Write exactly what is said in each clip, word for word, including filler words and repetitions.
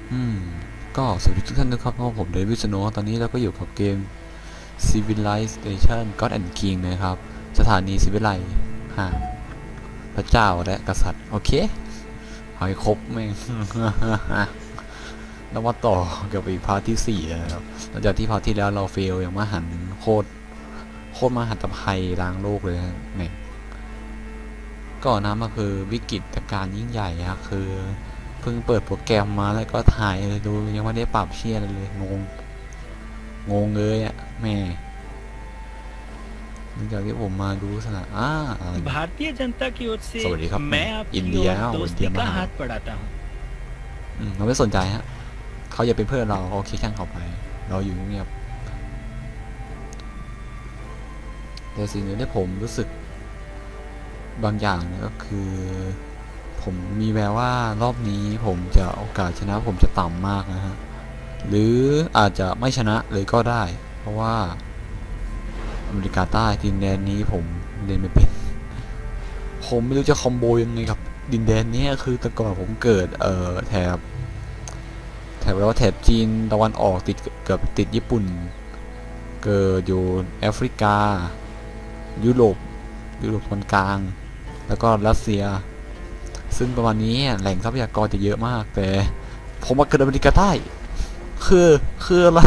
อืมก็สวัสดีทุกท่านนะครับเพราะผมเดวิดสโนว์ตอนนี้เราก็อยู่กับเกม Civilization God and King นะครับสถานีศิวิไลฮะพระเจ้าและกษัตริย์โอเคหอยครบแม่ง แล้วมาต่อกับอีกพาร์ทที่สี่นะครับหลังจากที่พาร์ทที่แล้วเราเฟลอย่างมหันต์โคตรโคตรมหันตภัยล้างโลกเลยนะแม่งก่อนหน้ามาคือวิกฤตการณ์ยิ่งใหญ่อะคือเพิ่งเปิดโปรแกรมมาแล้วก็ถ่ายเลยดูยังไม่ได้ปรับเชี่ยอะไรเลยงงงงเลยอะแม่หลังจากที่ผมมาดูสถานอ่าอะไรเนี่ย भारतीय जनता की ओर से สวัสดีครับ मैं आपकी อินเดีย ओर อินเดี दोस्ती ยมา का หา हाथ बढ़ाता हूँ อืมเราไม่สนใจฮะเขาอย่าเป็นเพื่อนเราโอเคช่างเขาไปเราอยู่เงียบๆแต่สิ่งหนึ่งที่ผมรู้สึกบางอย่างเนี่ยก็คือ ผมมีแววว่ารอบนี้ผมจะโอกาสชนะผมจะต่ำมากนะฮะหรืออาจจะไม่ชนะเลยก็ได้ เพราะว่าอเมริกาใต้ดินแดนนี้ผมเล่นไม่เป็นผมไม่รู้จะคอมโบยังไงกับดินแดนนี้คือแต่ก่อนผมเกิดเอ่อแถบแถบแล้วแถบจีนตะวันออกติดกับติดญี่ปุ่นเกิดอยู่แอฟริกายุโรปยุโรปตอนกลางแล้วก็รัสเซียซึ่งประมาณนี้แหล่งทรัพยากรจะเยอะมากแต่ผมมาเกิดอเมริกาใต้คือคืออะไร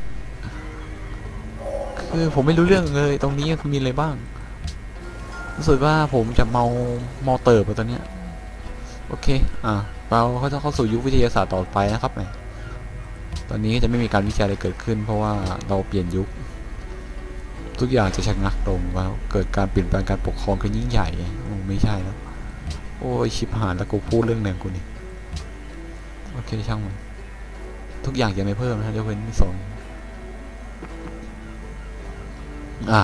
คือผมไม่รู้เรื่องเลยตรงนี้มีอะไรบ้างรู้สึกว่าผมจะเมาเมาเติบไปตอนเนี้ยโอเคอ่ะเราเขาจะเข้าสู่ยุควิทยาศาสตร์ต่อไปนะครับแหมตอนนี้จะไม่มีการวิจัยอะไรเกิดขึ้นเพราะว่าเราเปลี่ยนยุคทุกอย่างจะชะงักลงแล้วเกิดการเปลี่ยนแปลงการปกครองขึ้นยิ่งใหญ่โอ้ไม่ใช่แล้วโอ้ยชิบหายแล้วกูพูดเรื่องหนึ่งกูนี่โอเคช่างมันทุกอย่างยังไม่เพิ่มนะยกเว้นสองอ่ะ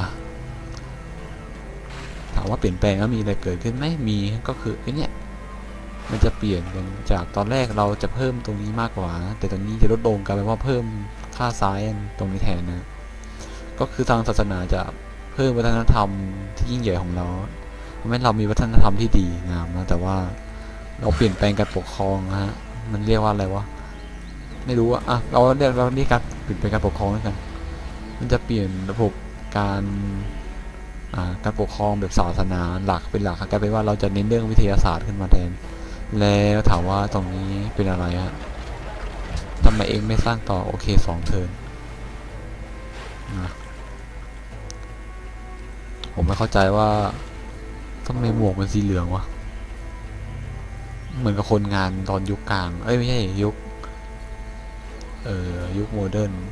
ถามว่าเปลี่ยนแปลงแล้วมีอะไรเกิดขึ้นไหมมีก็คือไอ้เนี่ยมันจะเปลี่ยนกันจากตอนแรกเราจะเพิ่มตรงนี้มากกว่าแต่ตอนนี้จะลดลงกลายเป็นว่าเพิ่มค่าซ้ายตรงนี้แทนนะก็คือทางศาสนาจะเพิ่มวัฒนธรรมที่ยิ่งใหญ่ของเราทำให้เรามีวัฒนธรรมที่ดีงามนะแต่ว่าเราเปลี่ยนแปลงการปกครองนะฮะมันเรียกว่าอะไรวะไม่รู้อะอ่ะเราเรียกเราเรียกการเปลี่ยนแปลงการปกครองแล้วกันมันจะเปลี่ยนระบบการการปกครองแบบศาสนาหลักเป็นหลักกลายเป็นว่าเราจะเน้นเรื่องวิทยาศาสตร์ขึ้นมาแทนแล้วถามว่าตรงนี้เป็นอะไรฮะทำไมเองไม่สร้างต่อโอเคสองเทิร์นนะผมไม่เข้าใจว่าทำไมหมวกมันสีเหลืองวะเหมือนกับคนงานตอนยุคกลางเอ้ยไม่ใช่ยุคเอ่อยุคโมเดิร์น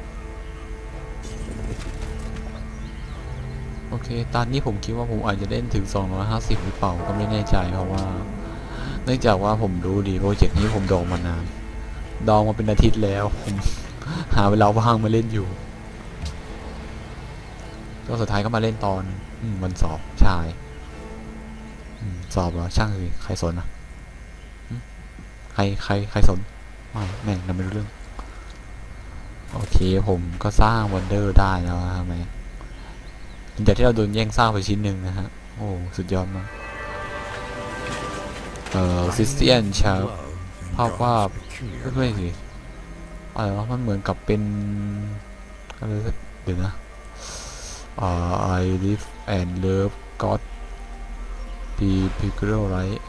โอเคตอนนี้ผมคิดว่าผมอาจจะเล่นถึงสองร้อยห้าสิบหรือเปล่าก็ไม่แน่ใจเพราะว่าเนื่องจากว่าผมรู้ดีโปรเจกต์นี้ผมดองมานานดองมาเป็นอาทิตย์แล้วผมหาเวลาว่างมาเล่นอยู่ก็สุดท้ายก็มาเล่นตอนวันสอบใช่สอบเหรอช่างสิใครสนนะใครใครใครสนไม่แม่งนั่นไม่รู้เรื่องโอเคผมก็สร้างวันเดอร์ได้แล้วทำไมหลังจากที่เราโดนแย่งสร้างไปชิ้นหนึ่งนะฮะโอ้สุดยอดมากเอ่อซิสเตียนชาร์ภาพว่าไม่สิอะไรวะมันเหมือนกับเป็นอะไรเดี๋ยวนะอ่า I live and love God be picture right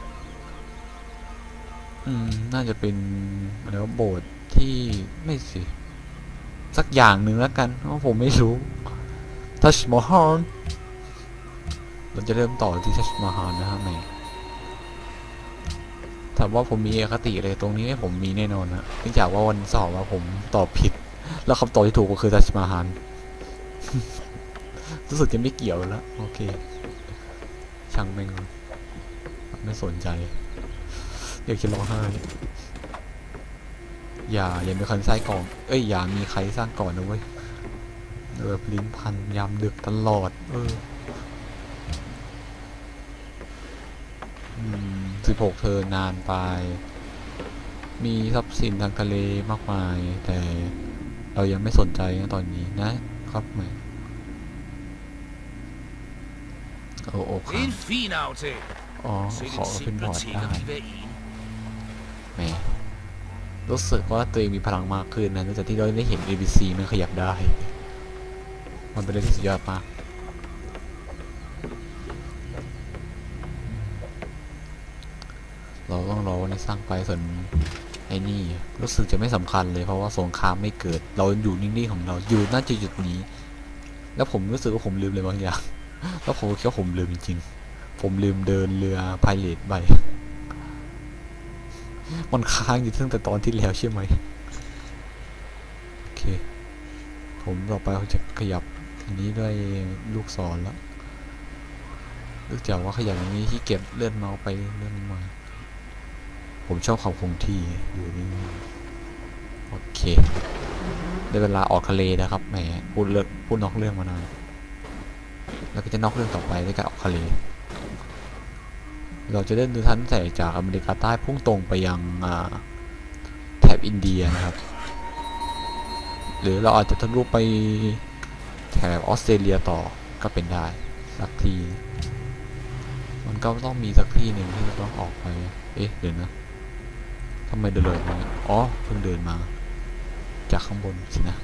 อืมน่าจะเป็นอะไรว่าโบสถ์ที่ไม่สิสักอย่างหนึ่งแล้วกันเพราะผมไม่รู้ Touch Mahal เราจะเริ่มต่อที่ Touch Mahal นะฮะแม่ถามว่าผมมีอคติอะไรตรงนี้ผมมีแน่นอนนะเนื่องจากว่าวันสอบว่าผมตอบผิดแล้วคำตอบที่ถูกก็คือ Touch Mahal รู้สึกจะไม่เกี่ยวแล้วโอเคช่างแม่งไม่สนใจอยากจะร้องไห้อย่าอย่ามีคนใส่ก่อนเอ้ยอย่ามีใครสร้างก่อนนะเว้ยเออลิ้นพันยามดึกตลอดเออสิบหกเธอนานไปมีทรัพย์สินทางทะเลมากมายแต่เรายังไม่สนใจนะตอนนี้นะครับแหมโอ้โอค่ะอ๋อขอเป็นบอร์ดได้แหมรู้สึกว่าตัวเองมีพลังมากขึ้นนะนอกจากที่เราได้เห็น เอ บี ซี มันขยับได้มันเป็นเรื่องที่สุดยอดมากเราต้องรอวันนี้สร้างไปส่วนไอ้นี่รู้สึกจะไม่สำคัญเลยเพราะว่าสงครามไม่เกิดเราอยู่นิ่งๆของเราอยู่ณจุดๆนี้ แล้วผมรู้สึกว่าผมลืมเลยบางอย่างแล้วผมคิดว่าผมลืมจริงๆผมลืมเดินเรือพายเรือไปมันค้างอยู่ตั้งแต่ตอนที่แล้วใช่ไหมโอเคผมต่อไปผมจะขยับอันนี้ด้วยลูกศรแล้วเนื่องจากว่าขยับอย่างนี้ที่เก็บเลื่อนเมาส์ไปเลื่อนมาผมชอบความคงที่อยู่นี่โอเคได้เวลาออกทะเลนะครับแหมพูดเรื่องพูดนอกเรื่องมานานแล้วก็จะนอกเรื่องต่อไปด้วยการออกทะเลเราจะเดินดูทันแต่จากอเมริกาใต้พุ่งตรงไปยังแถบอินเดียนะครับหรือเราอาจจะทะลุไปแถบออสเตรเลียต่อก็เป็นได้สักทีมันก็ต้องมีสักที่หนึ่งที่เราต้องออกไปเอ๊ะเดี๋ยวนะทำไมเดินเลยมาอ๋อเพิ่งเดินมาจากข้างบนสินะ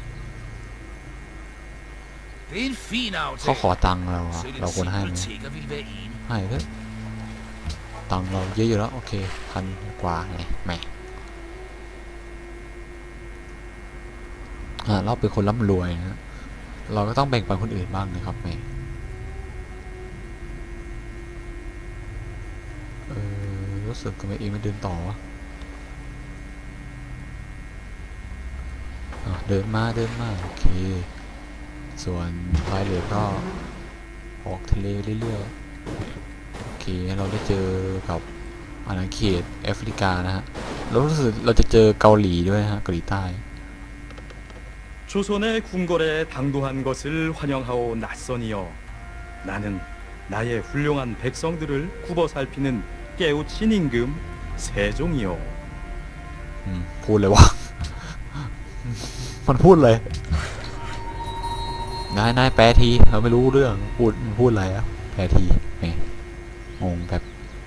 เขาขอตังค์เราอะเราควรให้ไหมให้เถอะตังค์เราเยอะอยู่แล้วโอเคพันกว่าไงแหมอ่าเราเป็นคนร่ำรวยนะเราก็ต้องแบ่งปันคนอื่นบ้างนะครับแหมเออรู้สึกทำไมเองไม่เดินต่อวะเดินมาเดินมาโอเคส่วนพายเรือก็ออกทะเลเรื่อยๆโอเคเราได้เจอกับอาณาเขตแอฟริกานะฮะเรารู้สึกเราจะเจอเกาหลีด้วยฮะเกาหลีใต้ 조선의 궁궐에 당도한 것을 환영하오 낯선이여. 나는 나의 훌륭한 백성들을 굽어 살피는 깨우친 임금 세종이요. อืมพูดเลยวะ มันพูดเลยนายนายแปลทีเราไม่รู้เรื่องพูดพูดอะไรอะแปลทีแหมงงแบบ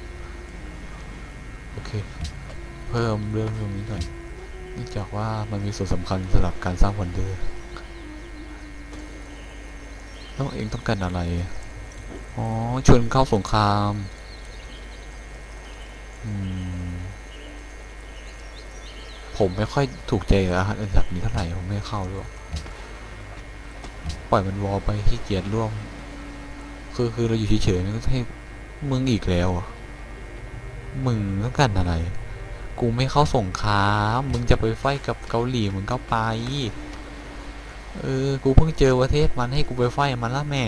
โอเคเพิ่มเรื่องตรงนี้ก่อนเนื่องจากว่ามันมีส่วนสำคัญสำหรับการสร้างวันเดอร์แล้วเองต้องการอะไรอ๋อชวนเข้าสงครามอืมผมไม่ค่อยถูกใจกับอาหารอันดับนี้เท่าไหร่ผมไม่เข้าด้วยปล่อยมันวอลไปขี้เกียจร่วมคือคือเราอยู่เฉยๆมันก็ให้มึงอีกแล้วอ่ะมึงต้องการอะไรกูไม่เข้าสงครามมึงจะไปไฟกับเกาหลีมึงก็ไปเออกูเพิ่งเจอประเทศมันให้กูไปไฟมันละแม่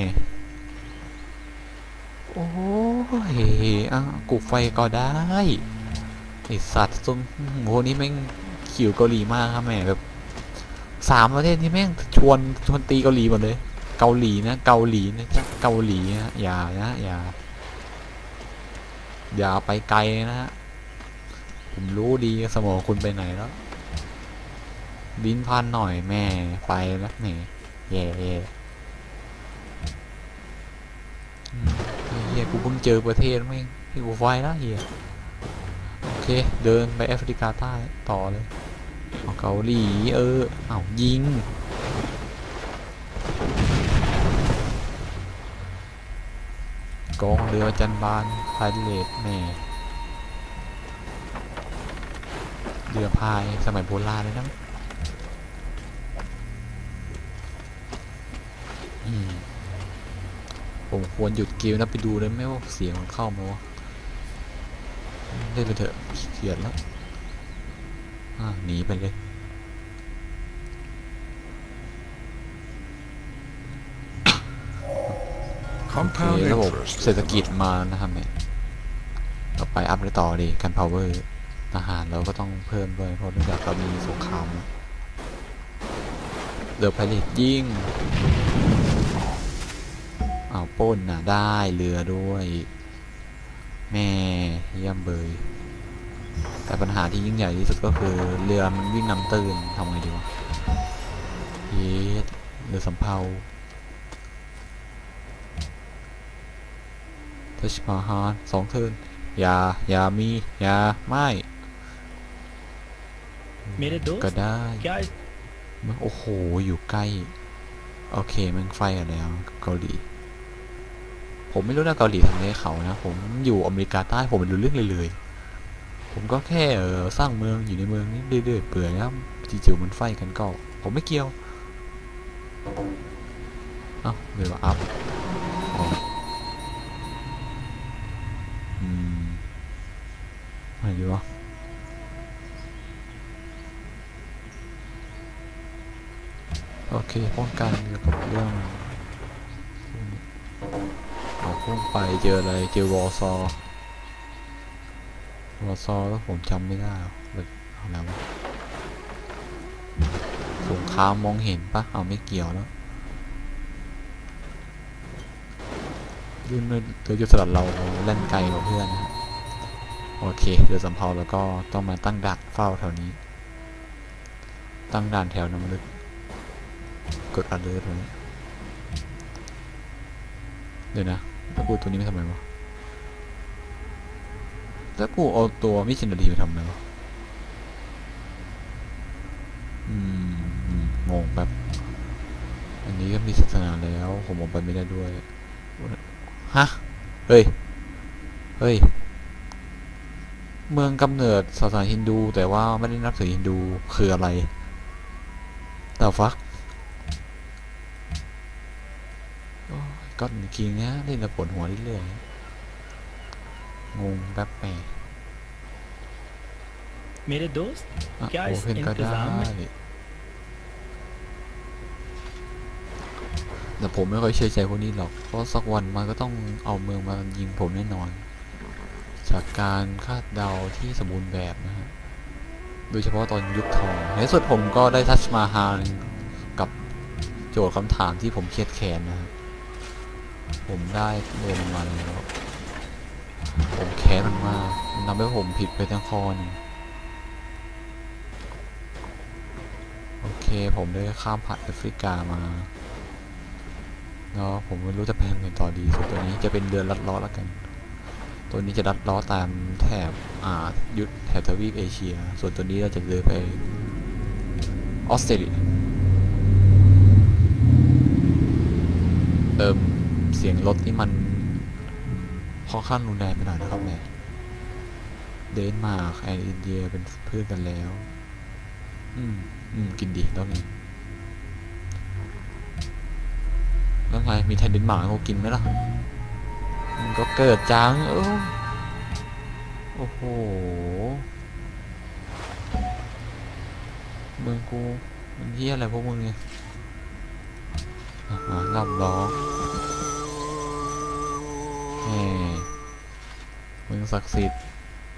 โอ้ยอ่ะกูไฟก็ได้ไอสัตว์ตรงโหนี่แม่งขิวเกาหลีมากครับแม่แบบสามประเทศที่แม่งชวนชวนตีเกาหลีหมดเลยเกาหลีนะเกาหลีนะจ๊ะเกาหลีนะอย่านะอย่าอย่าไปไกลนะฮะผมรู้ดีสมองคุณไปไหนแล้วลิ้นพันหน่อยแม่ไปแล้วแม่แย่เฮียกูเพิ่งเจอประเทศแม่งที่กูไฟแล้วเฮียโอเคเดินไปแอฟริกาใต้ต่อเลยเอาเกาหลีเออเอายิงกองเรือจันบานพายเลดแม่เรือพายสมัยโบราณเลยนะผมควรหยุดเกมแล้วไปดูเลยไหมว่าเสียงมันเข้าไหมวะเล่นไปเถอะเขียนแล้วหนีไปเลยโอเคระบบเศรษฐกิจมานะครับเนี่ยต่อไปอัพไปต่อดีกันพาวเวอร์ทหารเราก็ต้องเพิ่มด้วยเพราะเนื่องจากเรามีสงครามเรือพายเรือยิงเอาป้นนะได้เรือด้วยแม่เยี่ยมเบยแต่ปัญหาที่ยิ่งใหญ่ที่สุดก็คือเรือมันวิ่งนำตื้นทำไงดีวะเยสเรือสำเภาทัชมาฮานสองเทิร์นอย่าอย่ามีอย่าไม่ मेरे ก็ दोस्त ได้ क्या इस โอ้โหอยู่ใกล้ โอเคมันไฟกันแล้วกับเกาหลี ผมไม่รู้นะเกาหลีทำอะไรให้เขานะ ผมอยู่อเมริกาใต้ผมไม่รู้เรื่องเลยเลย ผมก็แค่เออสร้างเมืองอยู่ในเมืองนี้เรื่อยๆเปื่อยแล้วจิ๋วๆมันไฟกันก็ผมไม่เกี่ยวเอ้าเลยว่าอัพอ๋ออืมอะไรดีวะโอเคป้องกันเกี่ยวกับเรื่องเอาพุ่งไปเจออะไรเจอวอลซอวอลซอแล้วผมจำไม่ได้เลยเอาแล้วะสงครามมองเห็นปะเอาไม่เกี่ยวแล้วยื่นเรือยุทธสลัดเราเล่นไกลกว่าเพื่อนนะโอเคเรือสำเภาแล้วก็ต้องมาตั้งด่านเฝ้าแถวนี้ตั้งด่านแถวน้ำลึกกดอัดเลยตรงนี้เดี๋ยวนะแล้วกูตัวนี้ไม่ทำไมวะแล้วกูเอาตัวมิชชันนารีไปทำไมวะอืมงงแบบอันนี้ก็มีศาสนาแล้วผมออกไปไม่ได้ด้วยฮะเฮ้ยเฮ้ยเมืองกำเนิดศาสนาฮินดูแต่ว่าไม่ได้นับถือฮินดูคืออะไรแต่ฟักก็จริงๆนะเล่นระปวดหัวเรื่อยๆงงแป๊บแป मेरे दोस्त อ่ะ क्या โอ इस เพนก็ได้ इंतजाम में แต่ผมไม่ค่อยเชื่อใจพวกนี้หรอกเพราะสักวันมันก็ต้องเอาเมืองมายิงผมแน่นอนจากการคาดเดาที่สมบูรณ์แบบนะฮะโดยเฉพาะตอนยุคทองในสุดผมก็ได้ทัชมาฮาลกับโจทย์คำถามที่ผมเครียดแค้นนะฮะผมได้เมืองมาแล้วผมแค้นมันมากมันทำให้ผมผิดไปทั้งข้อหนึงโอเคผมได้ข้ามผ่านแอฟริกามาแล้วผมไม่รู้จะไปทางไหนต่อดีส่วนตัวนี้จะเป็นเดือนลัดล้อแล้วกันตัวนี้จะลัดล้อตามแถบอ่ายุทธแถบทวีปเอเชียส่วนตัวนี้เราจะเดินไปออสเตรเลียเอิมเสียงรถนี่มันค่อนข้างรุนแรงไปหน่อยนะครับแม่เดนมาร์กแอนด์อินเดียเป็นเพื่อนกันแล้วอืมอืมกินดีแล้วนี่แล้วไงมีแทนเดนมาร์กเขากินไหมล่ะมันก็เกิดจังเออโอ้โหเมืองกูมันเฮี้ยอะไรพวกมึงเนี่ยอ่าล่ำล้อแหมเมืองศักดิ์สิทธิ์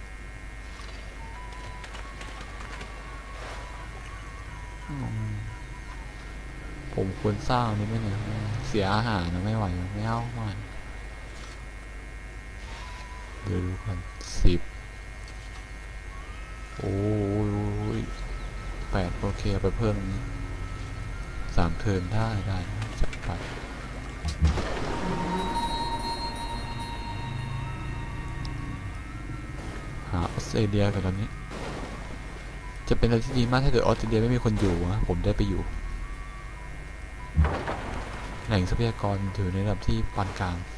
อืมผมควรสร้างนี่ไหมเนี่ยเสียอาหารนะไม่ไหวไม่เอาไม่เดี๋ยวดูกันสิบโอ้ยแปดโอเคเอาไปเพิ่มตรงนี้สามเทิร์นได้ได้จัดไปหาออสเตรเลียกันตอนนี้จะเป็นอะไรที่ดีมากถ้าเกิดออสเตรเลียไม่มีคนอยู่นะผมได้ไปอยู่แหล่งทรัพยากรถือในระดับที่ปานกลาง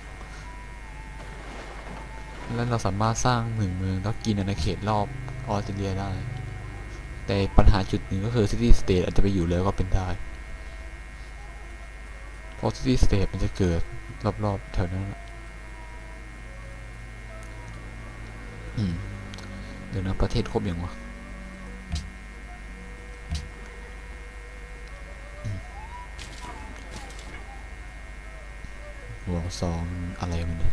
และเราสามารถสร้างหนึ่งเมืองแล้วกินอาณาเขตรอบออสเตรเลียได้แต่ปัญหาจุดหนึ่งก็คือซิตี้สเตทอาจจะไปอยู่แล้วก็เป็นได้เพราะซิตี้สเตทมันจะเกิดรอบๆแถวนั้นอืมเดี๋ยวนะประเทศครบยังวะวอลซองอะไรมันเนี่ย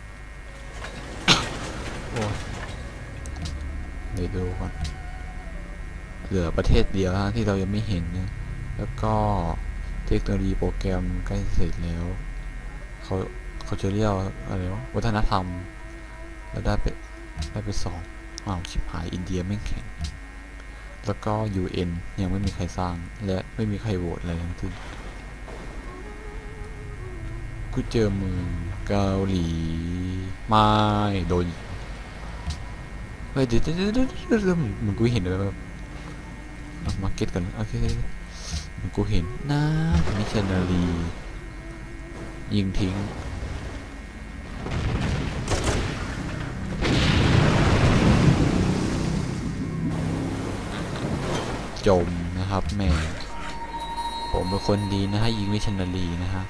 โอ้เดี๋ยวดูก่อนเหลือประเทศเดียวนะที่เรายังไม่เห็นนะแล้วก็เทคโนโลยีโปรแกรมใกล้เสร็จแล้วเขาเขาจะเรียกอะไรวะวัฒนธรรมแล้วได้ไปได้ไปสองอ้าวชิบหายอินเดียไม่แข็งแล้วก็ ยู เอ็น ยังไม่มีใครสร้างและไม่มีใครโหวตอะไรทั้งสิ้นกูเจอเมืองเกาหลีไม่โดนเฮ้ยเดี๋ยวเดี๋ยวเดี๋ยวเดี๋ยวเหมือนกูเห็นเลยแบบมาเก็ตกันโอเคมันกูเห็นนะมิชชันนารียิงทิ้งจมนะครับแม่ผมเป็นคนดีนะฮะยิงมิชชันนารีนะฮะ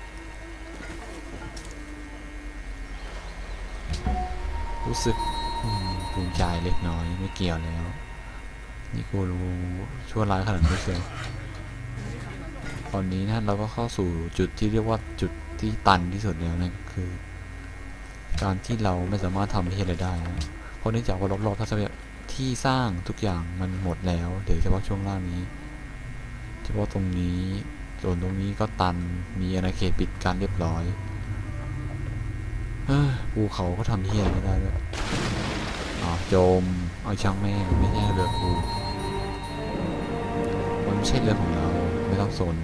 รู้สึกภูมิใจเล็กน้อยไม่เกี่ยวแล้วนี่กูรู้ชั่วร้ายขนาดนี้เชียวตอนนี้นะเราก็เข้าสู่จุดที่เรียกว่าจุดที่ตันที่สุดแล้วนะคือการที่เราไม่สามารถทำที่อะไรได้นะเพราะเนื่องจากว่ารอบๆทัศนที่สร้างทุกอย่างมันหมดแล้วเดี๋ยวเฉพาะช่วงล่างนี้เฉพาะตรงนี้ส่วนตรงนี้ก็ตันมีอาณาเขตปิดการเรียบร้อยเฮ้ยภูเขาก็ทำที่อะไรไม่ได้ด้วยอ๋อโจมเอาช่างแม่มันไม่ใช่เรือกูมันไม่ใช่เรือของเราไม่ต้องสน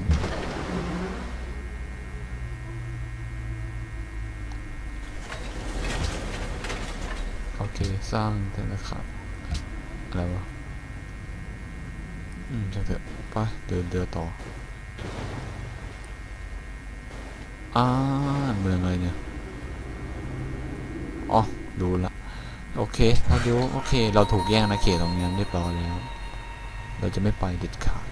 โอเคสร้างแต่ละครับอะไรวะอืมจังเถอะไปเดินเรือต่ออ่าเมืองอะไรเนี่ยอ๋อดูละโอเคพายุโอเคเราถูกแย่งอาณาเขตตรงนี้เรียบร้อยแล้วเราจะไม่ไปเด็ดขาด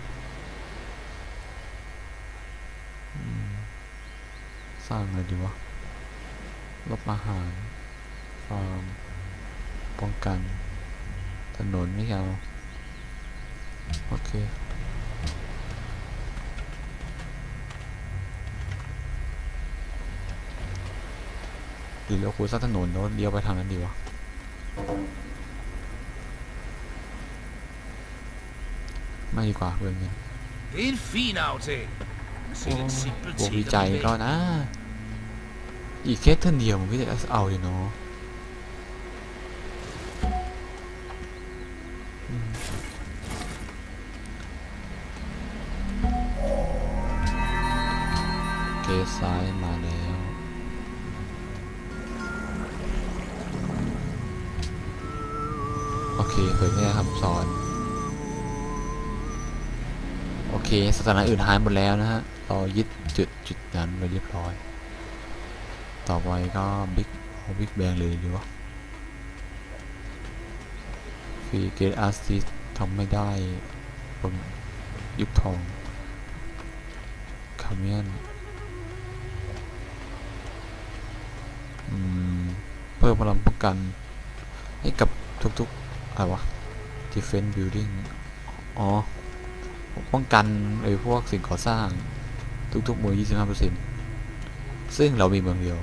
สร้างอะไรดีวะลบอาหารฟาร์มป้องกันถนนไม่เอาโอเคหรือเราควรสร้างถนนแล้วเลี้ยวไปทางนั้นดีวะไม่ดีกว่าเพื่อนเนี่ย Infine, Aute. บวกวิจัยก็นะอีกแค่เท่าเดียวมันก็จะเอาอยู่เนาะเกสซ้ายมาแล้วโอเคเผยแพร่คำสอนโอเคสถานะอื่นหายหมดแล้วนะฮะเรายึดจุดจุดนั้นไปเรียบร้อยต่อไปก็บิ๊กบิ๊กแบงเลยดีวะฟรีเกตอาร์ติสทำไม่ได้บนยุคทองคาเมียนเพิ่มพลังป้องกันให้กับทุกๆอะไรวะ defense building อ๋อป้องกันไอ้พวกสิ่งก่อสร้างทุกๆเมือง ยี่สิบห้าเปอร์เซ็นต์ ซึ่งเรามีเมืองเดียว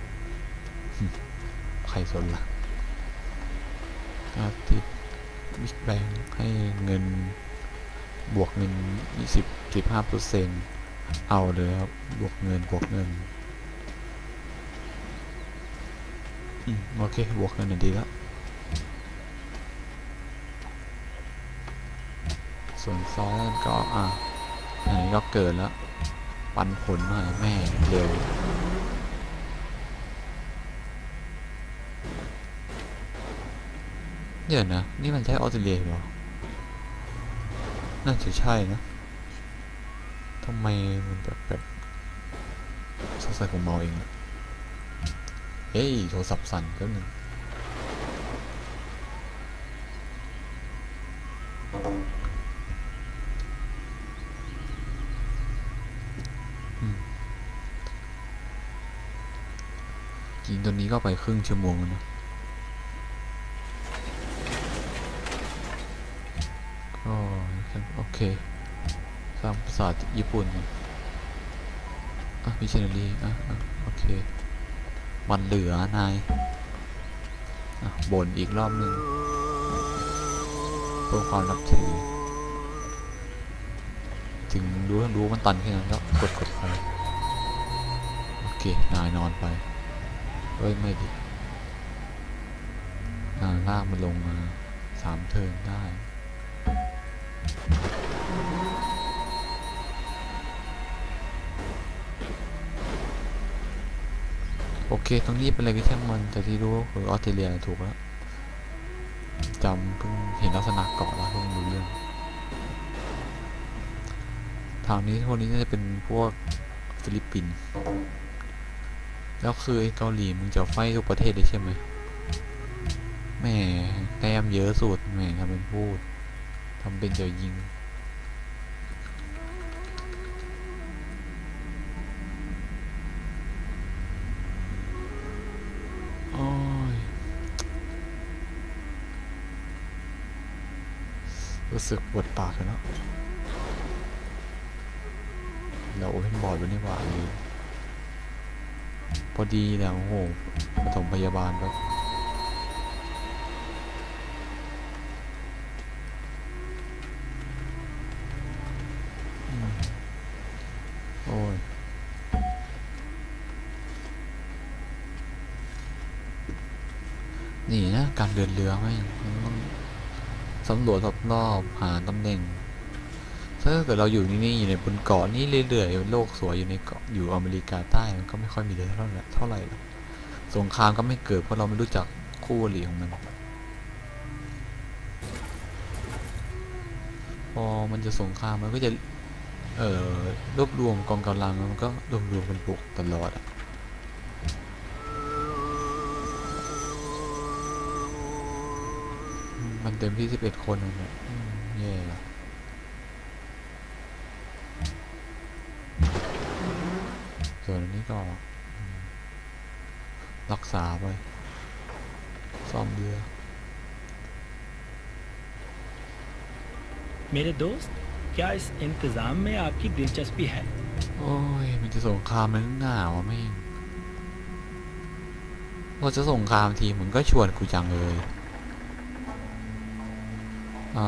ใครสนล่ะอาทิตย์บิ๊กแบงให้เงินบวกเงิน ยี่สิบ สิบห้าเปอร์เซ็นต์ เอาเลยครับบวกเงินบวกเงินอืมโอเคบวกเงินหนึ่งดีแล้วส่วนซ้ายก็อ่ะอันนี้ก็เกิดแล้วปันผลหน่อยแม่เร็วเดี๋ยวนะนี่มันใช่ออสเตรเลียเหรอน่าจะใช่นะทำไมมันแบบแบบสงสัยผมเมาเองเฮ้ยโทรศัพท์สั่นก็หนึ่งกินตัวนี้ก็ไปครึ่งชั่วโมงแล้วนะก็โอเคสร้างภาษาญี่ปุ่นอ่ะมิชชันนารีอ่ะอ่ะโอเคมันเหลือนายอ่ะบ่นอีกรอบหนึ่งเพื่อความนับถือถึงรู้รู้มันตันแค่นั้นก็กดกดไปโอเคนายนอนไปเอ้ยไม่ดินายลากมันลงมาสามเทิร์นได้โอเคตรงนี้เป็นอะไรก็ช่างมันแต่ที่รู้คือออสเตรเลียถูกแล้วจำเพิ่งเห็นลักษณะเกาะแล้วเพิ่งรู้เรื่องทางนี้พวกนี้น่าจะเป็นพวกฟิลิปปินส์แล้วคือไอ้เกาหลีมึงจะไฟทุกประเทศเลยใช่ไหมแหม่แต้มเยอะสุดแหม่ทำเป็นพูดทำเป็นจะยิงโอ้ยรู้สึกปวดปากเลยเนาะเราโอเพนบอร์ดวันนี้หว่าเลยพอดีแล้วโอ้โหปฐมพยาบาลแบบโอ้ยนี่นะการเดินเรือไหมมันต้องสำรวจรอบๆหาตำแหน่งถ้าเกิดเราอยู่นี่ๆอยู่ในบนเกาะนี่เรื่อยๆโลกสวยอยู่ในเกาะอยู่อเมริกาใต้มันก็ไม่ค่อยมีเลยเท่าไหร่เท่าไหร่หรอกสงครามก็ไม่เกิดเพราะเราไม่รู้จักคู่อริของมันพอมันจะสงครามมันก็จะเอ่อรวบรวมกองกำลังมันก็รวบรวมกันบุกตลอดอะมันเต็มที่สิบเอ็ดคนเลยแย่ส่วนอันนี้ก็รักษาไปซ่อมเรือ मेरे दोस्त क्या इस इंतजाम में आपकी दिलचस्पी है โอ้ยมันจะสงครามมันหนาวะแม่งพอจะสงครามทีมึงก็ชวนกูจังเลยอ่า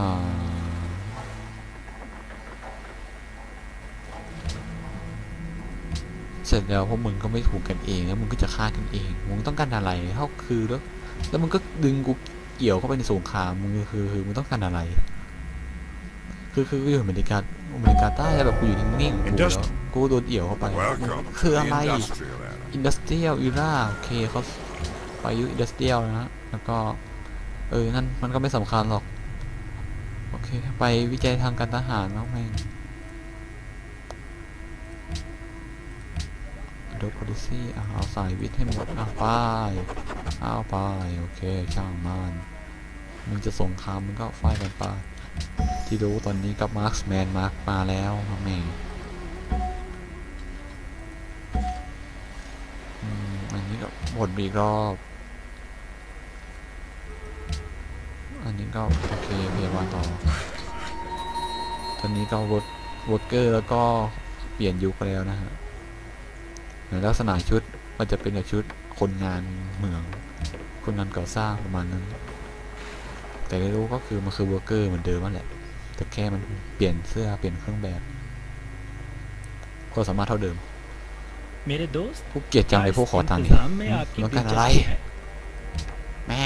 เสร็จแล้วพวกมึงก็ไม่ถูกกันเองแล้วมึงก็จะฆ่ากันเองมึงต้องการอะไรเท่าคือแล้วแล้วมึงก็ดึงกูเกี่ยวเข้าไปในสงครามมึงคือคือมึงต้องการอะไรคือคือกูอยู่อเมริกาอเมริกาใต้แบบกูอยู่นิ่งๆกูแล้วกูโดนเอี่ยวเข้าไปคืออะไรอินดัสเทรียลอีราโอเคเขาไปยุคอินดัสเทรียลนะแล้วก็เออนั่นมันก็ไม่สำคัญหรอกโอเคไปวิจัยทางการทหารแล้วแม่งโดย policy เอาสายวิทย์ให้หมดเอาไปเอาไปโอเคช่างมันมึงจะสงครามมึงก็ไฟกันไปที่รู้ตอนนี้กับมาร์คแมนมาร์คมาแล้วแม่งอันนี้ก็หมดอีกรอบอันนี้ก็โอเคพยาบาลต่อตอนนี้ก็วอวอเกอร์แล้วก็เปลี่ยนยุคแล้วนะฮะในลักษณะชุดมันจะเป็นแบบชุดคนงานเหมืองคนงานก่อสร้างประมาณนั้นแต่ไม่รู้ก็คือมันคือวอเกอร์เหมือนเดิมนั่นแหละแต่แค่มันเปลี่ยนเสื้อเปลี่ยนเครื่องแบบก็สามารถเท่าเดิม मेरे दोस्त ผู้เกลียดจังเลยพวกขอตังค์นี่ इंतजाम में आपकी ต้องการอะไร दिलचस्पी है แม่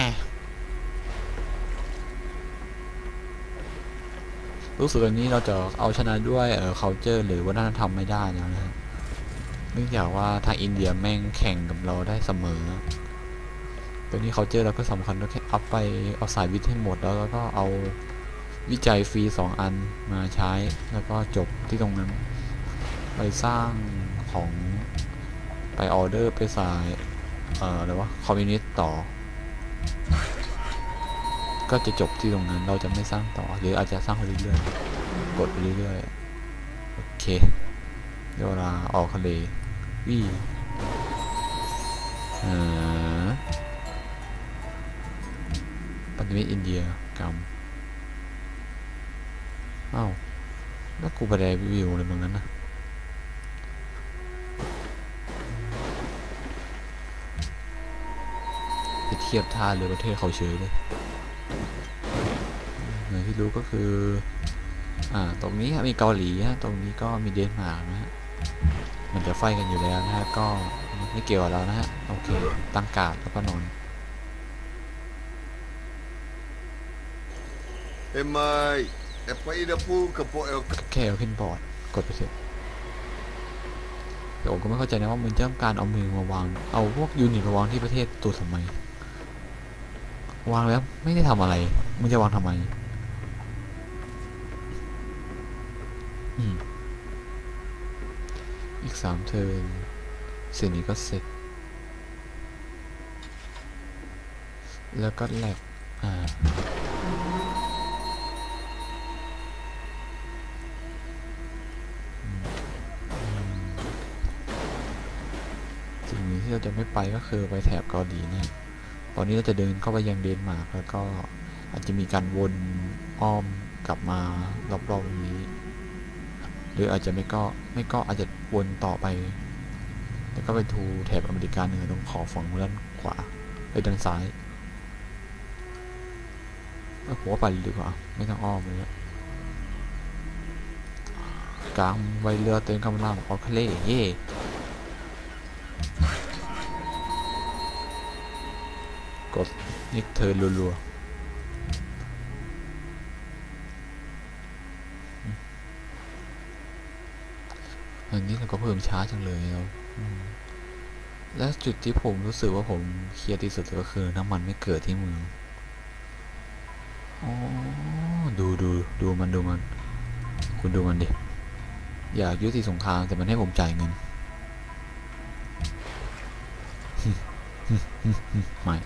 รู้สึกวันนี้เราจะเอาชนะด้วยเอ่อ culture หรือวัฒนธรรมไม่ได้แล้วนะเนื่องจากว่าทางอินเดียแม่งแข่งกับเราได้เสมอตัวนี้ culture เราก็สำคัญก็แค่อัพไปเอาสายวิทย์ให้หมดแล้วแล้วก็เอาวิจัยฟรีสองอันมาใช้แล้วก็จบที่ตรงนั้นไปสร้างของไปออเดอร์ไปสายเอ่ออะไรวะคอมมิวนิสต์ต่อก็จะจบที่ตรงนั้นเราจะไม่สร้างต่อหรืออาจจะสร้างไปเรื่อยๆกดไปเรื่อยๆโอเคเดี๋ยวเวลาออกทะเลวี่อ่าพันธมิตรอินเดียกรรมอ้าวแล้วกูไปได้วิวเลยมึงนั้นนะไปเทียบท่าเรือประเทศเขาเฉยเลยอย่างที่รู้ก็คืออ่าตรงนี้มีเกาหลีฮะตรงนี้ก็มีเดนมาร์กนะฮะมันจะไฟกันอยู่แล้วนะฮะก็ไม่เกี่ยวกับเรานะฮะโอเคตั้งการ์ดแล้วก็นอน E mai e poi dopo che poi แค่เอาขึ้นบอร์ดกดไปเสร็จแต่ผมก็ไม่เข้าใจนะว่ามึงจะต้องการเอามือมาวางเอาพวกยูนิตมาวางที่ประเทศตัวทำไมวางแล้วไม่ได้ทำอะไรมึงจะวางทำไมอืมอีกสามเทิร์นเสิ่งนี้ก็เสร็จแล้วก็แลกอ่าสิ่งนี้ที่เราจะไม่ไปก็คือไปแถบเกาหลีนะตอนนี้เราจะเดินเข้าไปยังเดนมาร์กแล้วก็อาจจะมีการวนอ้อมกลับมารอบๆนี้หรืออาจจะไม่ก็ไม่ก็อาจจะวนต่อไปแล้วก็ไปทูแถบอเมริกาเหนือตรงขอบฝั่งด้านขวาไปด้านซ้ายผมว่าไปดีกว่าไม่ต้องอ้อมเลยกลางไวเรือเต็มกำลังออกทะเลเย่กดนิกเธอรัวๆอันนี้เราก็เพิ่มช้าจังเลยแล้วและจุดที่ผมรู้สึกว่าผมเครียดที่สุดก็คือน้ำมันไม่เกิดที่เมืองอ๋อดูดูดูมันดูมันคุณดูมันดิอยากยุติสงครามแต่มันให้ผมจ่ายเงิน ไม่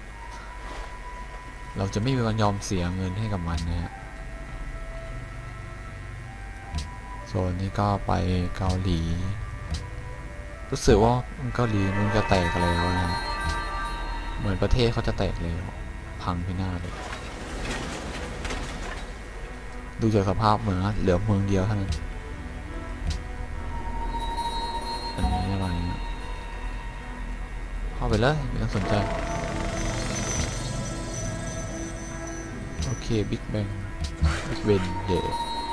เราจะไม่มีวันยอมเสียเงินให้กับมันนะฮะโซนนี้ก็ไปเกาหลีรู้สึกว่าเกาหลีมันจะแตกแล้วนะเหมือนประเทศเขาจะแตกแล้วพังพินาศเลยดูจากสภาพเหมือนเหลือเมืองเดียวเท่านั้นอันนี้อะไรนะเข้าไปเลยไม่ต้องสนใจโอเคบิ๊กแบงบิ๊กเบนเย่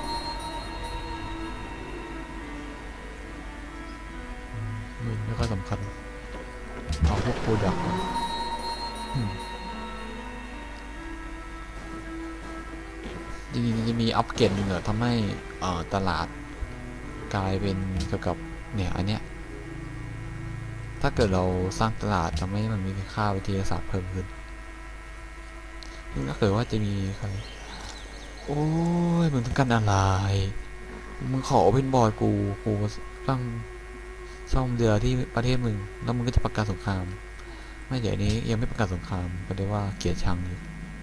เงินไม่ค่อยสำคัญเอาพวกโปรดักต์จริงๆจะมีอัปเกรดหนึ่งเหรอทำให้ตลาดกลายเป็นเกี่ยวกับเนี่ยอันเนี้ยถ้าเกิดเราสร้างตลาดทำให้มันมีค่าวิทยาศาสตร์เพิ่มขึ้นถ้าเกิดว่าจะมีใครโอ้ยมึงต้องการอะไรมึงขอโอเพนบอร์ดกูกูสร้างซ่อมเรือที่ประเทศมึงแล้วมึงก็จะประกาศสงครามไม่เดี๋ยวนี้ยังไม่ประกาศสงครามก็ได้ว่าเกลียดชังอยู่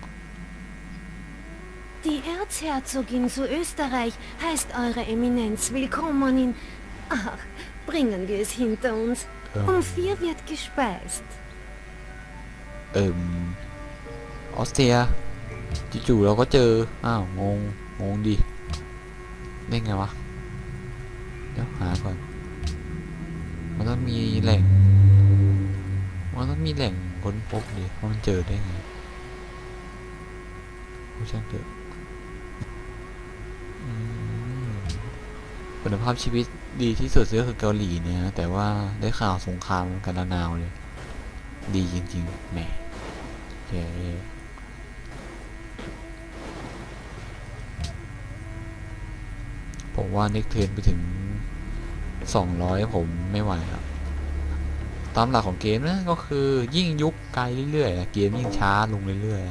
Die Erzherzogin zu Österreich heißt Eure Eminenz willkommen in... Ach, bringen wir es hinter uns. Um vier wird gespeist. เอิ่มออสเตรียจู่ๆเราก็เจออ้าวงงงงดิได้ไงวะเดี๋ยวหาก่อนมันต้องมีแหล่งมันต้องมีแหล่งค้นพบดิว่ามันเจอได้ไงผู้ช่างเถอะคุณภาพชีวิตดีที่สุดก็คือเกาหลีเนี่ยแต่ว่าได้ข่าวสงครามกันระนาวเลยดีจริงๆแหมแย่ผมว่านิกเทิร์นไปถึงสองร้อยผมไม่ไหวครับตามหลักของเกมนะก็คือยิ่งยุคไกลเรื่อยๆเกมยิ่งช้าลงเรื่อยๆ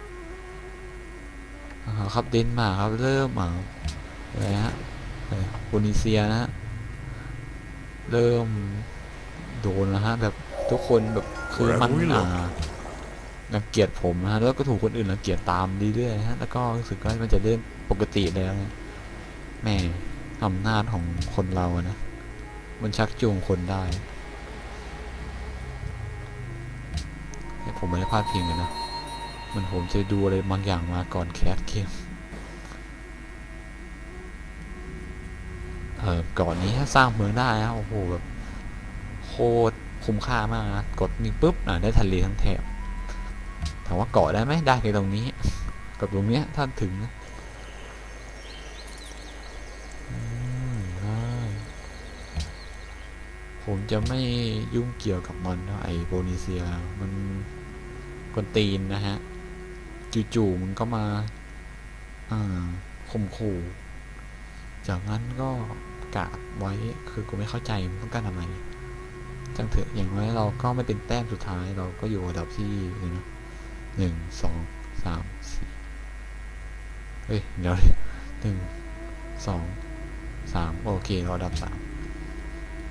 ครับเดนมาร์กครับเริ่มมาอะไรฮะโปรนิเซียนะเริ่มโดนแล้วฮะแบบทุกคนแบบคือมันอ่ารังเกียจผมนะฮะแล้วก็ถูกคนอื่นรังเกียจตามเรื่อยๆฮะแล้วก็รู้สึกว่ามันจะเริ่มปกติแล้วแม่อำนาจของคนเรานะมันชักจูงคนได้ผมไม่ได้พลาดพิงเลยนะมันผมจะดูอะไรบางอย่างมาก่อนแคสเกมเออก่อนนี้ถ้าสร้างเมืองได้นะโอ้โหแบบโคตรคุ้มค่ามากนะกดนี่ปุ๊บอ่ะได้ทะเลทั้งแถบถามว่าเกาะได้ไหมได้แค่ตรงนี้กับตรงเนี้ยถ้าถึงนะผมจะไม่ยุ่งเกี่ยวกับมันนะไอ้โปรนิเซียมันกวนตีนนะฮะจู่ๆมันก็มาอ่าข่มขู่จากนั้นก็กาดไว้คือกูไม่เข้าใจมันต้องการทำไมจังเถอะอย่างน้อยเราก็ไม่เป็นแต้มสุดท้ายเราก็อยู่อันดับที่เลยนะหนึ่งสองสามสี่เฮ้ยเดี๋ยวหนึ่งสองสามโอเคเราอันดับสาม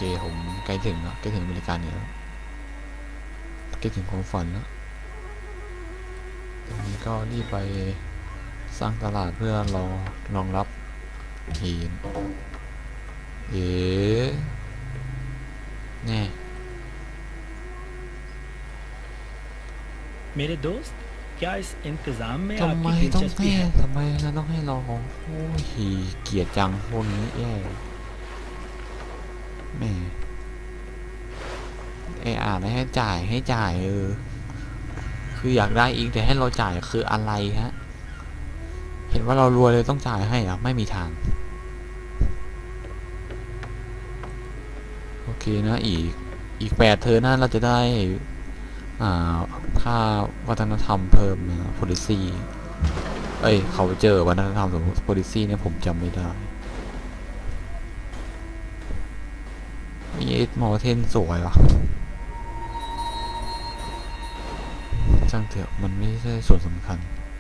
เคผมใกล้ถึงแล้วใกล้ถึงอเมริกาเหนือใกล้ถึงความฝันแล้วตอนนี้ก็รีบไปสร้างตลาดเพื่อรอรองรับหินเอ๋แน่ मेरे दोस्त क्या इस इंतजाम में ทำไม आपकी ต้อง दिलचस्पी ให้ है ทำไมนะต้องให้รอโอ้ยเกลียดจังพวกนี้แย่แม่ไออ่านให้จ่ายให้จ่ายเออคืออยากได้อีกแต่ให้เราจ่ายคืออะไรฮะเห็นว่าเรารวยเลยต้องจ่ายให้เหรอไม่มีทางโอเคนะอีกอีกแปดเทอร์นั้นเราจะได้อ่าค่าวัฒนธรรมเพิ่มนะ policy เอ้ยเขาเจอวัฒนธรรมสมมติ policy เนี่ยผมจำไม่ได้มีเอสมอเทนสวยวะช่างเถอะมันไม่ใช่ส่วนสำคัญ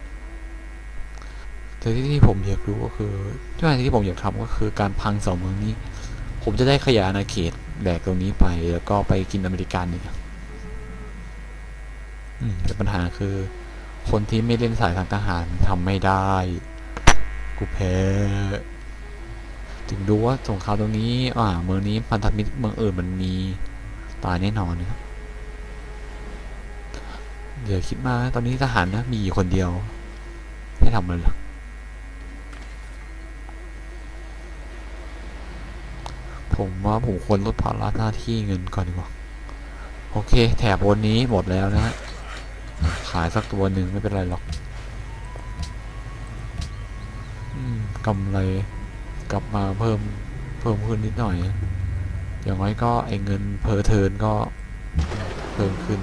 แต่ที่ที่ผมอยากรู้ก็คือที่อันที่ผมอยากทำก็คือการพังสองเมืองนี้ผมจะได้ขยายอาณาเขตแหลกตรงนี้ไปแล้วก็ไปกินอเมริกันเนี่ยอืมแต่ปัญหาคือคนที่ไม่เล่นสายทางทหารทำไม่ได้กูแพ้ถึงดูว่าสงครามตรงนี้อ่าเมืองนี้พันธมิตรเมืองอื่นมันมีตายแน่นอนนะครับเดี๋ยวคิดมาตอนนี้ทหารนะมีอยู่คนเดียวให้ทำเลยหรอผมว่าผมควรลดภาระหน้าที่เงินก่อนดีกว่าโอเคแถบบนนี้หมดแล้วนะฮะขายสักตัวหนึ่งไม่เป็นไรหรอกอืมกำไรกลับมาเพิ่มเพิ่มขึ้นนิดหน่อยอย่างน้อยก็ไอเงินเพอร์เทิร์นก็เพิ่มขึ้น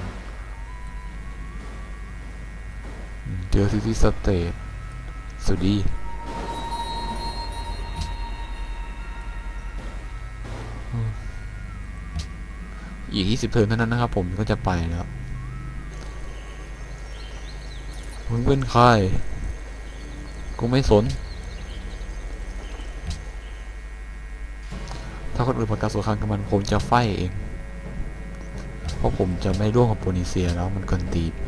เจอซิตี้สเตทสวัสดีอีกยี่สิบเทิร์นเท่านั้นนะครับผมก็จะไปแล้วมึงเป็นใครกูไม่สนถ้าคนอื่นประกาศสงครามกับมันผมจะไฟเองเพราะผมจะไม่ร่วมกับโปรนิเซียแล้วมันกวนตีน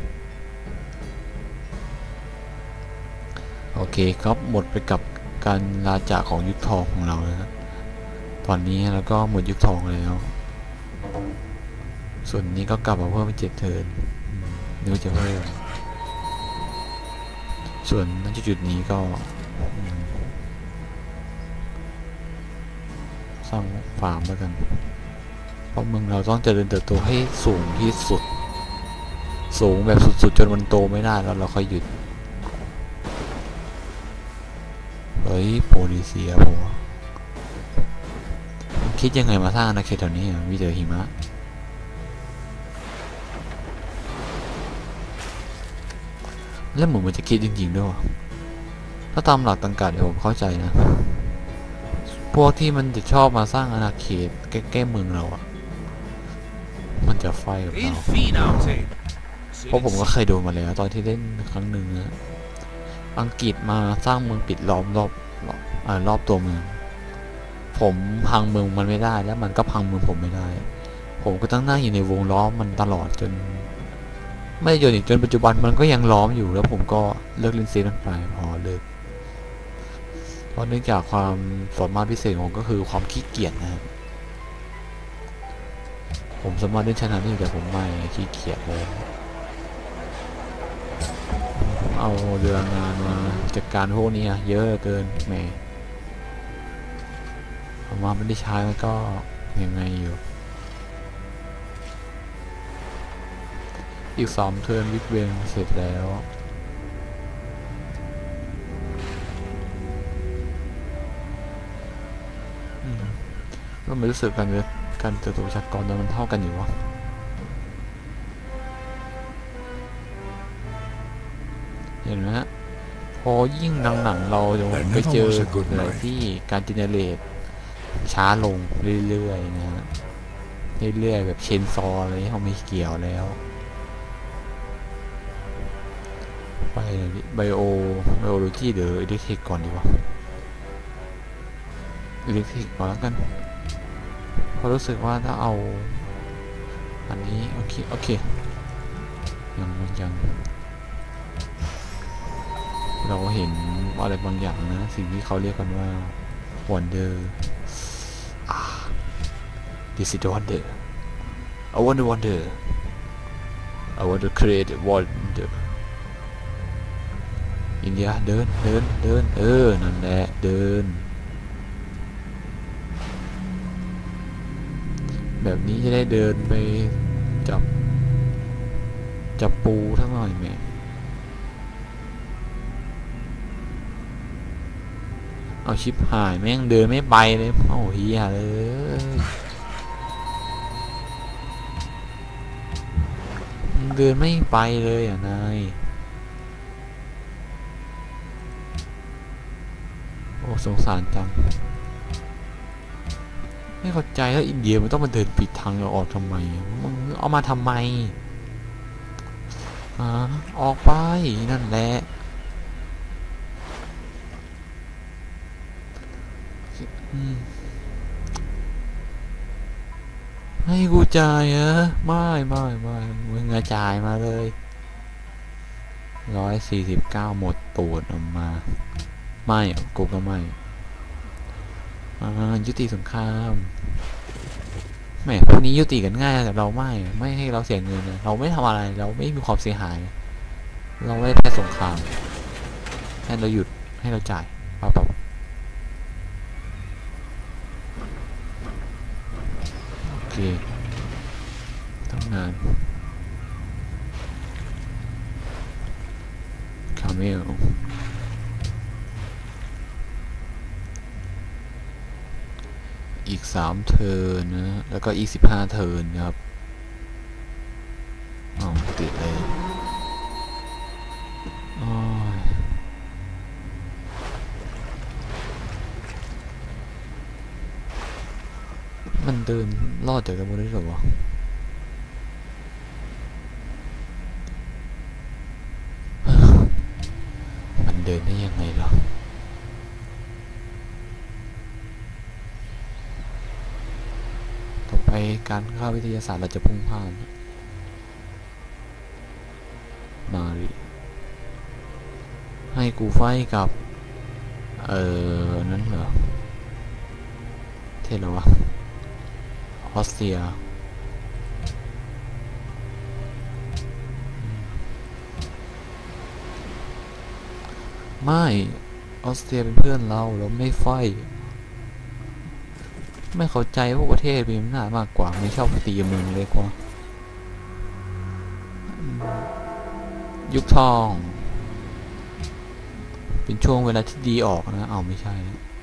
โอเคครับหมดไปกับการลาจากของยุคทองของเราแล้วตอนนี้แล้วก็หมดยุคทองแล้วส่วนนี้ก็กลับมาเพิ่มเป็นเจ็ดเทิร์นนิ้วจะเพิ่มส่วนณจุดนี้ก็สร้างฟาร์มแล้วกันเพราะเมืองเราต้องเจริญเติบโตให้สูงที่สุดสูงแบบสุดๆจนมันโตไม่ได้แล้วเราค่อยหยุดเฮ้ยโปลิเซียผมคิดยังไงมาสร้างอาณาเขตแถวนี้อ่ะมีแต่หิมะแล้วเหมือนมันจะคิดจริงๆด้วยถ้าตามหลักต่างๆเดี๋ยวผมเข้าใจนะพวกที่มันจะชอบมาสร้างอาณาเขตใกล้ๆเมืองเราอ่ะมันจะไฟกับเรา Infinite. เพราะผมก็เคยโดนมาแล้วตอนที่เล่นครั้งหนึ่งนะอังกฤษมาสร้างเมืองปิดล้อมรอบรอบอ่ารอบตัวเมืองผมพังเมืองมันไม่ได้แล้วมันก็พังเมืองผมไม่ได้ผมก็ต้องนั่งอยู่ในวงล้อมมันตลอดจนไม่จนอีกจนปัจจุบันมันก็ยังล้อมอยู่แล้วผมก็เลิกเล่นซีนั้นไปพอเลิกเพราะเนื่องจากความสามารถพิเศษของผมก็คือความขี้เกียจนะครับผมสามารถเล่นชนะได้แต่ผมไม่ขี้เกียจเลยเอาเรืองานมาจัดการพวกนี้เยอะเกินแหมผมว่าไม่ได้ใช้มันก็ยังไงอยู่อีกสามเทิร์นวิกเวงเสร็จแล้วก็ไม่รู้สึกกันเลยการเติบโตประชากรมันเท่ากันอยู่วะเห็นไหมฮะพอยิ่งหนังๆเราจะไปเจออะไรที่การจินเนเรตช้าลงเรื่อยๆนะฮะเรื่อยๆแบบเชนซออะไรเขาไม่เกี่ยวแล้วไปไบโอไบโอโลจีหรืออิเล็กทริกก่อนดีวะอิเล็กทริกก่อนแล้วกันเพราะรู้สึกว่าถ้าเอาอันนี้โอเคโอเคยังยังเราเห็นอะไรบางอย่างนะสิ่งที่เขาเรียกกันว่า wonder อ่า this is the wonder I want to wonder I want to create a wonder อินเดียเดินเดินเดินเออนั่นแหละเดินแบบนี้จะได้เดินไปจับจับปูทั้งหน่อยแม่เอาชิปหายแม่งเดินไม่ไปเลยโอ้เฮียเลยเดินไม่ไปเลยอ่ะนายโอ้สงสารจังไม่เข้าใจแล้วอินเดียมันต้องมาเดินปิดทางเราออกทำไมมึงเอามาทำไมอ่าออกไปนั่นแหละให้กูจ่ายเหรอไม่ไม่ไม่มึงกระจ่ายมาเลยร้อยสี่สิบเก้าหมดตูดออกมาไม่กูก็ไม่อ่ายุติสงครามแหมพวกนี้ยุติกันง่ายแต่เราไม่ไม่ให้เราเสียเงินนะเราไม่ทำอะไรเราไม่มีความเสียหายเราไม่ได้แพ้สงครามให้เราหยุดให้เราจ่ายเปล่าเปล่าโอเคทำงานคาเมลอีกสามเทิร์นนะแล้วก็อีกสิบห้าเทิร์นนะครับอ๋อติดเลยอ๋อมันเดินรอดจากกันหมดได้หรอวะมันเดินได้ยังไงหรอไปการค่าวิทยาศาสตร์เราจะพุ่งพลาดมาดิให้กูไฟกับเออนั้นเหรอเท่เหรอวะออสเตรียไม่ออสเตรียเป็นเพื่อนเราเราไม่ไฟไม่เข้าใจพวกประเทศมีอำนาจมากกว่าไม่ชอบตีมึงเลยกว่ายุคทองเป็นช่วงเวลาที่ดีออกนะเอาไม่ใช่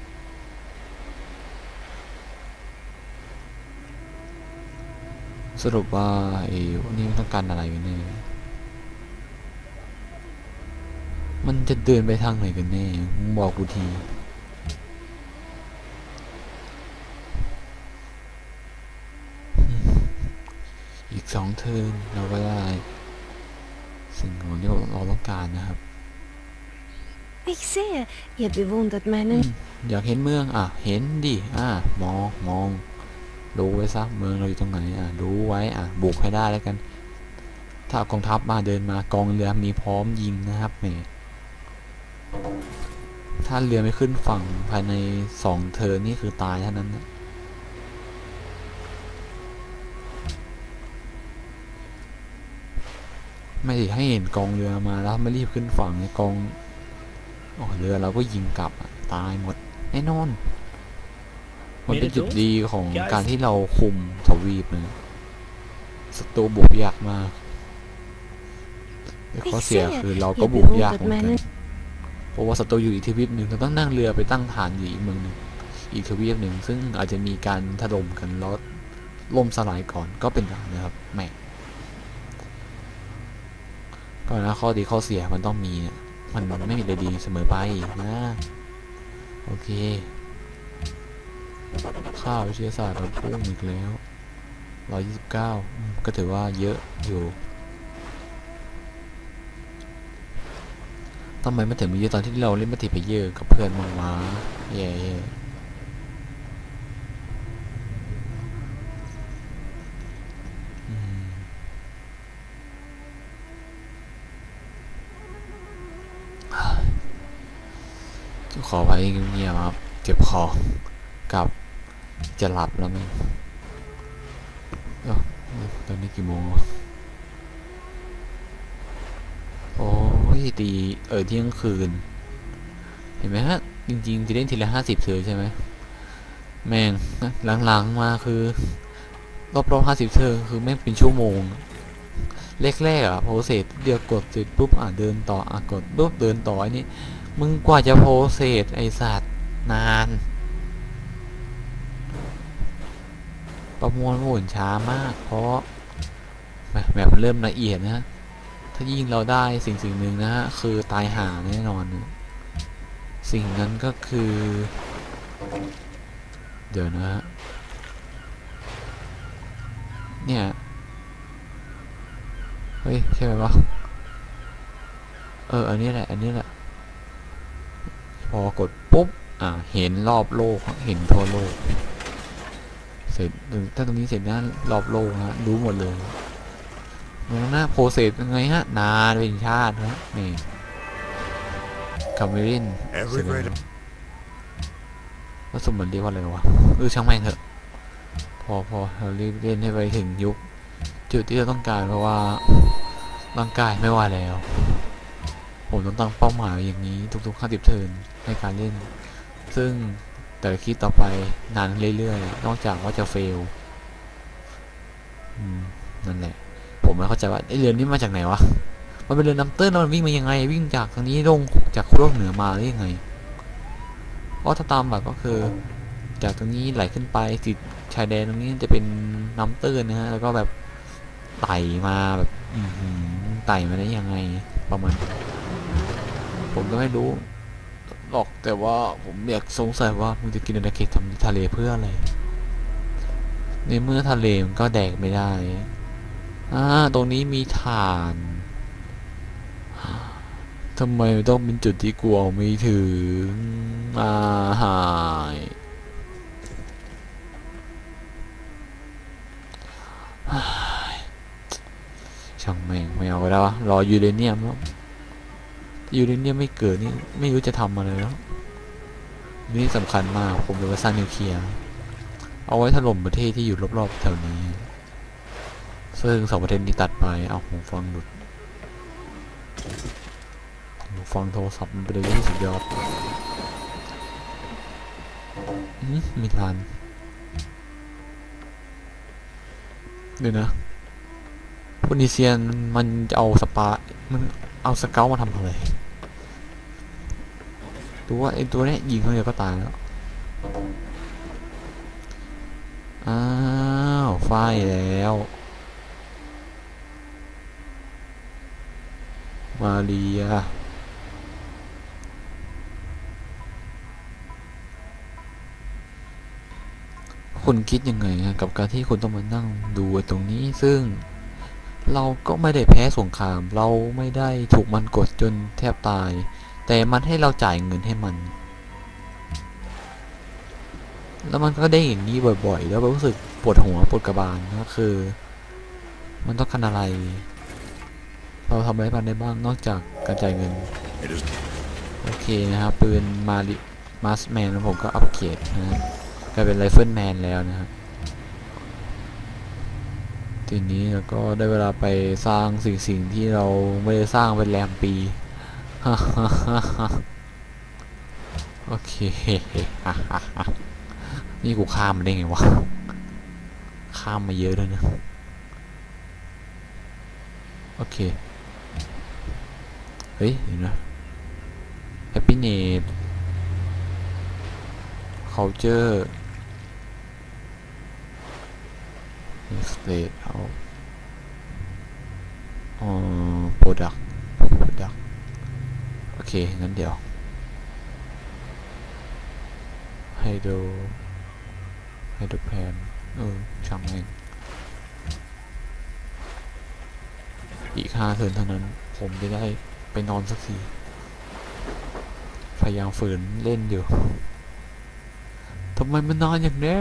สรุปว่าไอ้พวกนี้มันต้องการอะไรกันแน่มันจะเดินไปทางไหนกันแน่มึงบอกกูทีอีกสองเทิร์นเราก็ได้สิ่งของที่เราต้องการนะครับ Ich sehe, ihr bewundert meinen อยากเห็นเมืองอ่ะเห็นดิอ่ะมองมองดูไว้ซะเมืองเราอยู่ตรงไหนอ่ะดูไว้อ่ะบุกให้ได้แล้วกันถ้ากองทัพมาเดินมากองเรือมีพร้อมยิงนะครับแหมถ้าเรือไม่ขึ้นฝั่งภายในสองเทิร์นนี่คือตายเท่านั้นนะไม่ได้ให้เห็นกองเรือมาแล้วไม่รีบขึ้นฝั่งในกองอ๋อเรือเราก็ยิงกลับตายหมดแน่นอนมันเป็นจุดดีของการที่เราคุมทวีปนะศัตรูบุกยากมากแต่ข้อเสียคือเราก็บุกยากเหมือนกันเพราะว่าศัตรูอยู่อีกทวีปหนึ่งเราต้องนั่งเรือไปตั้งฐานอยู่อีกเมืองหนึ่งอีกทวีปหนึ่งซึ่งอาจจะมีการถล่มกันแล้วล่มสลายก่อนก็เป็นได้นะครับแม่ก็นะข้อดีข้อเสียมันต้องมีมันไม่มีอะไรดีเสมอไปนะโอเคข้าววิทยาศาสตร์เราพุ่งอีกแล้วร้อยยี่สิบเก้าก็ถือว่าเยอะอยู่ทำไมมันถึงมีเยอะตอนที่เราเล่นมัลติเพลเยอร์กับเพื่อนมังวะแย่ขอไปเงียบๆครับเจ็บคอกับจะหลับแล้วมั้งตอนนี้กี่โมงโอ้ยตีเออเที่ยงคืนเห็นไหมฮะจริงๆจะเล่นทีละห้าสิบเธอใช่ไหมแม่งหลังๆมาคือรอบๆห้าสิบเธอคือแม่งเป็นชั่วโมงแรกๆอ่ะโพสเซสเดี๋ยวกดเสร็จปุ๊บอ่ะเดินต่ออ่ะกดปุ๊บเดินต่อไอ้นี่มึงกว่าจะโพสเซสไอสัตว์นานประมวลผลช้ามากเพราะแบบเริ่มละเอียดนะถ้ายิ่งเราได้สิ่งสิ่งหนึ่งนะฮะคือตายห่าแน่นอนนะสิ่งนั้นก็คือเดี๋ยวนะฮะเนี่ยเฮ้ยใช่ไหมวะเอออันนี้แหละอันนี้แหละพอกดปุ๊บอ่าเห็นรอบโลกเห็นทั่วโลกเสร็จถ้าตรงนี้เสร็จนะรอบโลกนะรู้หมดเลยมองหน้าโปรเซสยังไงฮะนานเป็นชาตินะนี่คาเมรินว่าสมบัติเรียกว่าอะไรวะเออช่างแม่งเถอะพอพอเรารีบเล่นให้ไปถึงยุคจุดที่เราต้องการเพราะว่าร่างกายไม่ไหวแล้วผมต้องตั้งเป้าหมายอย่างนี้ทุกๆห้าสิบเทิร์นในการเล่นซึ่งแต่ละคลิปต่อไปนานเรื่อยๆนอกจากว่าจะเฟลนั่นแหละผมไม่เข้าใจว่าไอเรือนี้มาจากไหนวะมันเป็นเรือน้ำตื้นแล้วมันวิ่งมายังไงวิ่งจากทางนี้ลงจากขั้วเหนือมาได้ยังไงเพราะถ้าตามแบบก็คือจากตรงนี้ไหลขึ้นไปติดชายแดนตรงนี้จะเป็นน้ำตื้นนะฮะแล้วก็แบบไต่มาแบบไต่มาได้ยังไงประมาณผมก็ไม่รู้หรอกแต่ว่าผมอยากสงสัยว่ามึงจะกินอะไรเค็มทำทะเลเพื่ออะไรในเมื่อทะเลมันก็แดกไม่ได้อ่าตรงนี้มีถ่านทำไมต้องเป็นจุดที่กลัวไม่ถึงอ่าหายช่างแม่งไม่เอาแล้วรอยูเรเนียมแล้วยูเรเนียมไม่เกิดนี่ไม่รู้จะทำอะไรแล้วนี่สำคัญมากผมจะไปสร้างนิวเคลียร์เอาไว้ถล่มประเทศที่อยู่รอบๆแถวนี้ซึ่งสองประเทศนี้ตัดไปเอาหูฟังหลุดหูฟังโทรศัพท์มันเป็นเรื่องที่สุดยอดมีลานเดี๋ยวนะโพนิเซียนมันจะเอาสปามันเอาสเกลมาทำอะไรตัวไอตัวนี้ยิงเขาเดียวก็ตายแล้วอ้าวไฟแล้วมาเรียคุณคิดยังไงกับการที่คุณต้องมานั่งดูตรงนี้ซึ่งเราก็ไม่ได้แพ้สงครามเราไม่ได้ถูกมันกดจนแทบตายแต่มันให้เราจ่ายเงินให้มันแล้วมันก็ได้อย่างนี้บ่อยๆแล้วรู้สึกปวดหัวปวดกระบาลก็คือมันต้องการอะไรเราทำอะไรบ้างได้บ้างนอกจากการจ่ายเงินโอเคนะครับปืนมาริมาสแมนแล้วผมก็อัปเกรดนะกลายเป็นไรเฟิลแมนแล้วนะครับทีนี้เราก็ได้เวลาไปสร้างสิ่งสิ่งที่เราไม่ได้สร้างเป็นแรมปีโอเคนี่กูข้ามมาได้ไงวะข้ามมาเยอะเลยนะโอเคเฮ้ยเห็นไหม Happiness Culture State เอาอ๋อ Product Product โอเคงั้นเดี๋ยวไฮโดรไฮโดรแพนเออช่างเองอีกห้าเทิร์นเท่านั้นผมจะได้ไปนอนสักทีพยายามฝืนเล่นอยู่ทำไมมันนอนอย่างนี้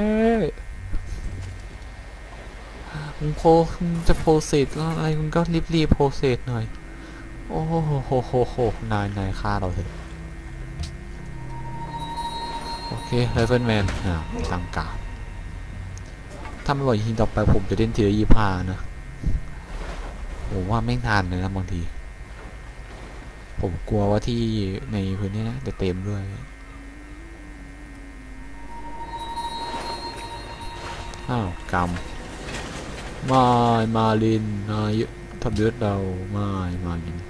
มึงโพจะโพสเซสอะไรมึงก็รีบๆโพสเซสหน่อยโอ้โหโหโหโหนายนายฆ่าเราเถอะเคไรเฟิลแมนอ่าตั้งการดถ้าไม่ไหวทีต่อไปผมจะเล่นทีละยี่ห้านะผมว่าไม่นานเลยนะบางทีผมกลัวว่าที่ในพื้นที่นะจะเต็มด้วยอ้าวกรรมมามาลินนายทำเลือดเราไม่มาลิน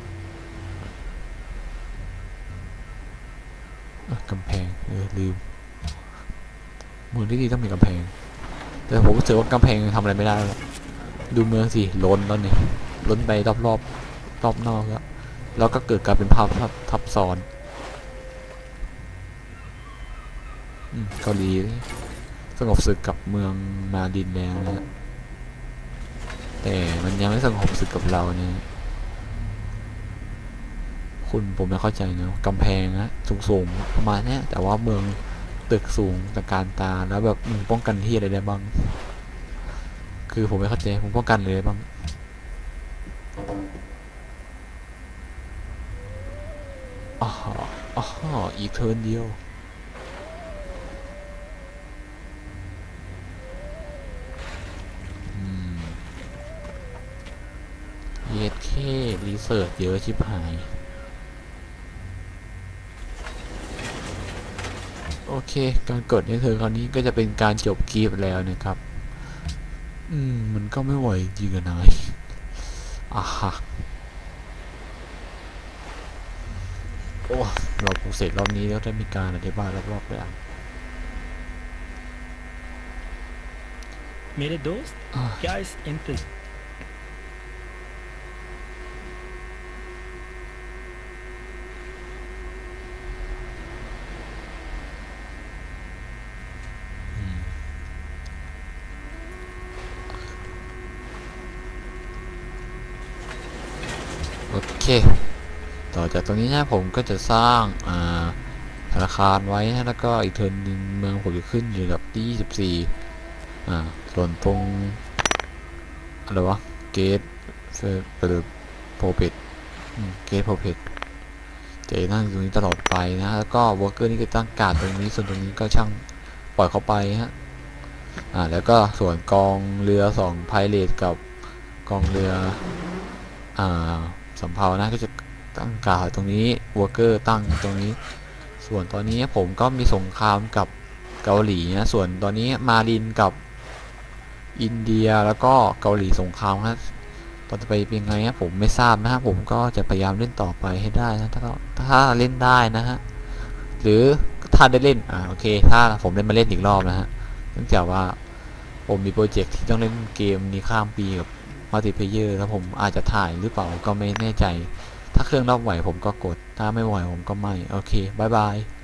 กำแพงเออลืมเมืองที่ดีต้องมีกำแพงแต่ผมรู้สึกว่ากำแพงทำอะไรไม่ได้แล้วดูเมืองสิล้นแล้วเนี่ยล้นไปรอบรอบรอบนอกแล้วแล้วก็เกิดการเป็นภาพทับซ้อนอืมเกาหลีสงบศึกกับเมืองมาดินแล้วนะแต่มันยังไม่สงบศึกกับเราเนี่ยคุณผมไม่เข้าใจนะกำแพงนะสูงๆประมาณนี้แต่ว่าเมืองตึกสูงตะการตาแล้วแบบมึงป้องกันที่อะไรได้บ้างคือผมไม่เข้าใจผมป้องกันเลยบ้างอ๋ออ๋ออีกเทิร์นเดียวเย็ดแค่รีเสิร์ชเยอะชิบหายโอเคการกดในเธอคราวนี้ก็จะเป็นการจบคลิปแล้วนะครับอืมมันก็ไม่ไหวจริงกันนายอ่ะฮะโอ้เราพูดเสร็จรอบนี้แล้วได้มีการอธิบายรอบๆเลยอ่ะ मेरे दोस्त क्या इस इंतज़ार โอเคต่อจากตรงนี้นะผมก็จะสร้างอ่าธนาคารไว้นะแล้วก็อีกเทิร์นหนึ่งเมืองผมจะขึ้นอยู่กับที่ยี่สิบสี่อ่าส่วนตรงอะไรวะเกตเฟอร์โพเปตเกตโพเปตจะนั่งตรงนี้ตลอดไปนะแล้วก็วอร์เกอร์นี่ก็ตั้งการ์ดตรงนี้ส่วนตรงนี้ก็ช่างปล่อยเขาไปฮะอ่าแล้วก็ส่วนกองเรือสองไพเรตกับกองเรืออ่าสำเภานะก็จะตั้งการ์ดตรงนี้วอร์เกอร์ตั้งตรงนี้ส่วนตอนนี้ผมก็มีสงครามกับเกาหลีนะส่วนตอนนี้มารินกับอินเดียแล้วก็เกาหลีสงครามนะตอนจะไปเป็นไงนะผมไม่ทราบนะฮะผมก็จะพยายามเล่นต่อไปให้ได้นะถ้าถ้าเล่นได้นะฮะหรือถ้าได้เล่นอ่าโอเคถ้าผมเล่นมาเล่นอีกรอบนะฮะเนื่องจากว่าผมมีโปรเจกต์ที่ต้องเล่นเกมนี้ข้ามปีกับมัลติเพลเยอร์แล้วผมอาจจะถ่ายหรือเปล่าก็ไม่แน่ใจถ้าเครื่องรับไหวผมก็กดถ้าไม่ไหวผมก็ไม่โอเคบายบาย